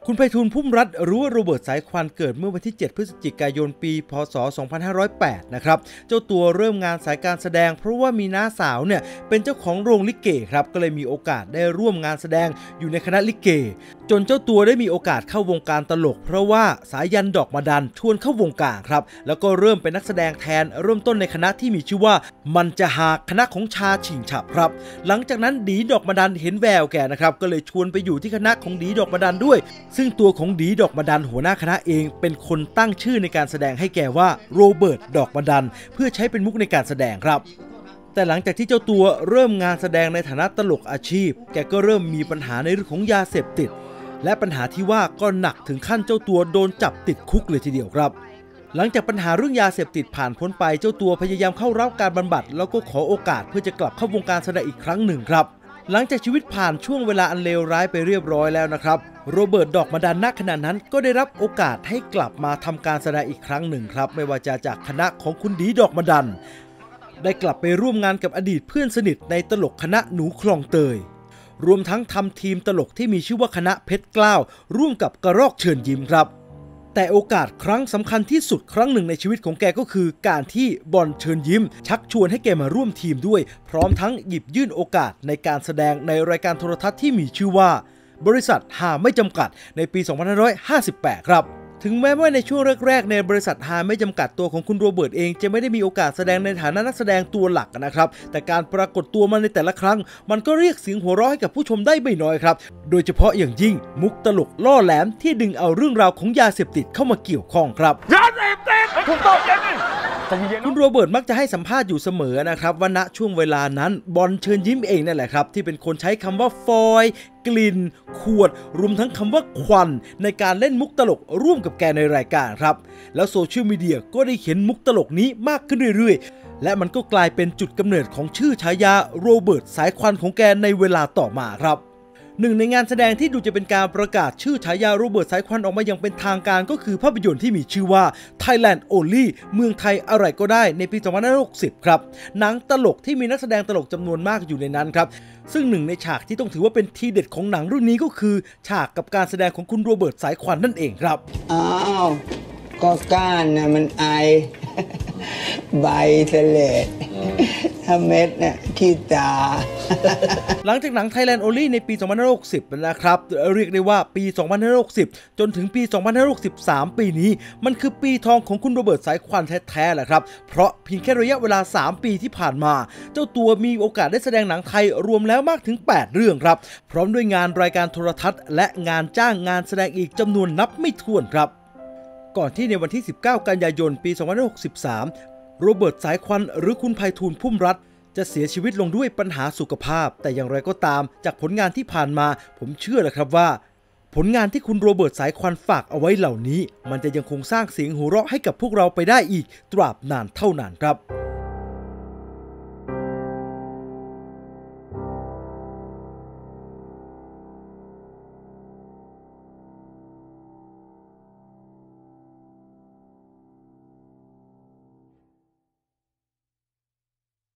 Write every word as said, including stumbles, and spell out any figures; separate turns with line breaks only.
คุณไพฑูรย์พุ่มรัฐหรือว่าโรเบิร์ตสายควันเกิดเมื่อวันที่เจ็ดพฤศจิกายนปีพ.ศ. สองพันห้าร้อยแปดนะครับเจ้าตัวเริ่มงานสายการแสดงเพราะว่ามีน้าสาวเนี่ยเป็นเจ้าของโรงลิเกครับก็เลยมีโอกาสได้ร่วมงานแสดงอยู่ในคณะลิเกจนเจ้าตัวได้มีโอกาสเข้าวงการตลกเพราะว่าสายันดอกมะดันชวนเข้าวงการครับแล้วก็เริ่มเป็นนักแสดงแทนเริ่มต้นในคณะที่มีชื่อว่ามันจะหากคณะของชาชิงฉับครับหลังจากนั้นดีดอกมะดันเห็นแววแกนะครับก็เลยชวนไปอยู่ที่คณะของดีดอกมะดันด้วยซึ่งตัวของดีดอกมะดันหัวหน้าคณะเองเป็นคนตั้งชื่อในการแสดงให้แกว่าโรเบิร์ตดอกมะดันเพื่อใช้เป็นมุกในการแสดงครับแต่หลังจากที่เจ้าตัวเริ่มงานแสดงในฐานะตลกอาชีพแกก็เริ่มมีปัญหาในเรื่องของยาเสพติดและปัญหาที่ว่าก็หนักถึงขั้นเจ้าตัวโดนจับติดคุกเลยทีเดียวครับหลังจากปัญหาเรื่องยาเสพติดผ่านพ้นไปเจ้าตัวพยายามเข้ารับการบำบัดแล้วก็ขอโอกาสเพื่อจะกลับเข้าวงการแสดงอีกครั้งหนึ่งครับหลังจากชีวิตผ่านช่วงเวลาอันเลวร้ายไปเรียบร้อยแล้วนะครับโรเบิร์ตดอกมะดันณขณะนั้นก็ได้รับโอกาสให้กลับมาทำการแสดงอีกครั้งหนึ่งครับไม่ว่าจะจากคณะของคุณดีดอกมะดันได้กลับไปร่วมงานกับอดีตเพื่อนสนิทในตลกคณะหนูคลองเตยรวมทั้งทำทีมตลกที่มีชื่อว่าคณะเพชรเกล้าร่วมกับกระรอกเชิญยิ้มครับแต่โอกาสครั้งสำคัญที่สุดครั้งหนึ่งในชีวิตของแกก็คือการที่บอลเชิญยิ้มชักชวนให้แกมาร่วมทีมด้วยพร้อมทั้งหยิบยื่นโอกาสในการแสดงในรายการโทรทัศน์ที่มีชื่อว่าบริษัทหาไม่จำกัดในปีสองพันห้าร้อยห้าสิบแปดครับถึงแม้ว่าในช่วงแรกๆในบริษัทหาไม่จำกัดตัวของคุณโรเบิร์ตเองจะไม่ได้มีโอกาสแสดงในฐานะนักแสดงตัวหลักนะครับแต่การปรากฏตัวมาในแต่ละครั้งมันก็เรียกเสียงหัวเราะให้กับผู้ชมได้ไม่น้อยครับโดยเฉพาะอย่างยิ่งมุกตลกล่อแหลมที่ดึงเอาเรื่องราวของยาเสพติดเข้ามาเกี่ยวข้องครับ
ยาเสพติดถูกต้อง
คุณโรเบิร์ตมักจะให้สัมภาษณ์อยู่เสมอนะครับว่าณช่วงเวลานั้นบอลเชิญยิ้มเองนั่นแหละครับที่เป็นคนใช้คำว่าฟอยล์กลิ่นขวดรวมทั้งคำว่าควันในการเล่นมุกตลกร่วมกับแกในรายการครับแล้วโซเชียลมีเดียก็ได้เห็นมุกตลกนี้มากขึ้นเรื่อยๆและมันก็กลายเป็นจุดกำเนิดของชื่อฉายาโรเบิร์ตสายควันของแกในเวลาต่อมาครับหนึ่งในงานแสดงที่ดูจะเป็นการประกาศชื่อฉายาโรเบิร์ตสายควันออกมาอย่างเป็นทางการก็คือภาพยนตร์ที่มีชื่อว่า Thailand Only เมืองไทยอะไรก็ได้ในปีสองพันห้าร้อยหกสิบครับหนังตลกที่มีนักแสดงตลกจำนวนมากอยู่ในนั้นครับซึ่งหนึ่งในฉากที่ต้องถือว่าเป็นทีเด็ดของหนังเรื่องนี้ก็คือฉากกับการแสดงของคุณโรเบิร์ตสายควันนั่นเองครับ
อ้าวก็ก้านนะมันไอใบเสลดถ้าเม็ดเนี่ยขี้ตา
หลังจากหนัง Thailand Only ในปีสองพันห้าร้อยหกสิบนะครับเรียกได้ว่าปีสองพันห้าร้อยหกสิบจนถึงปีสองพันห้าร้อยหกสิบสามปีนี้มันคือปีทองของคุณโรเบิร์ตสายควันแท้ๆแหละครับเพราะเพียงแค่ระยะเวลาสามปีที่ผ่านมาเจ้าตัวมีโอกาสได้แสดงหนังไทยรวมแล้วมากถึงแปดเรื่องครับพร้อมด้วยงานรายการโทรทัศน์และงานจ้างงานแสดงอีกจำนวนนับไม่ถ้วนครับก่อนที่ในวันที่สิบเก้ากันยายนปีสองพันห้าร้อยหกสิบสามโรเบิร์ตสายควันหรือคุณไพฑูรย์พุ่มรัฐจะเสียชีวิตลงด้วยปัญหาสุขภาพแต่อย่างไรก็ตามจากผลงานที่ผ่านมาผมเชื่อเลยครับว่าผลงานที่คุณโรเบิร์ตสายควันฝากเอาไว้เหล่านี้มันจะยังคงสร้างเสียงหัวเราะให้กับพวกเราไปได้อีกตราบนานเท่านานครับ